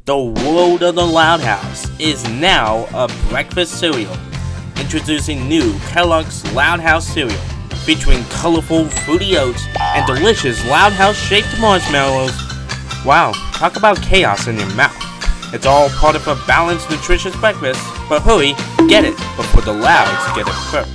The world of the Loud House is now a breakfast cereal. Introducing new Kellogg's Loud House cereal, featuring colorful fruity oats and delicious Loud House shaped marshmallows. Wow, talk about chaos in your mouth. It's all part of a balanced, nutritious breakfast, but hurry, get it before the Louds get it first.